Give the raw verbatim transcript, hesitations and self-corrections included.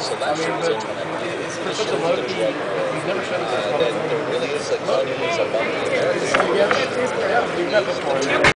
so that shows in it shows the drug uh, that there really is like money is above the American.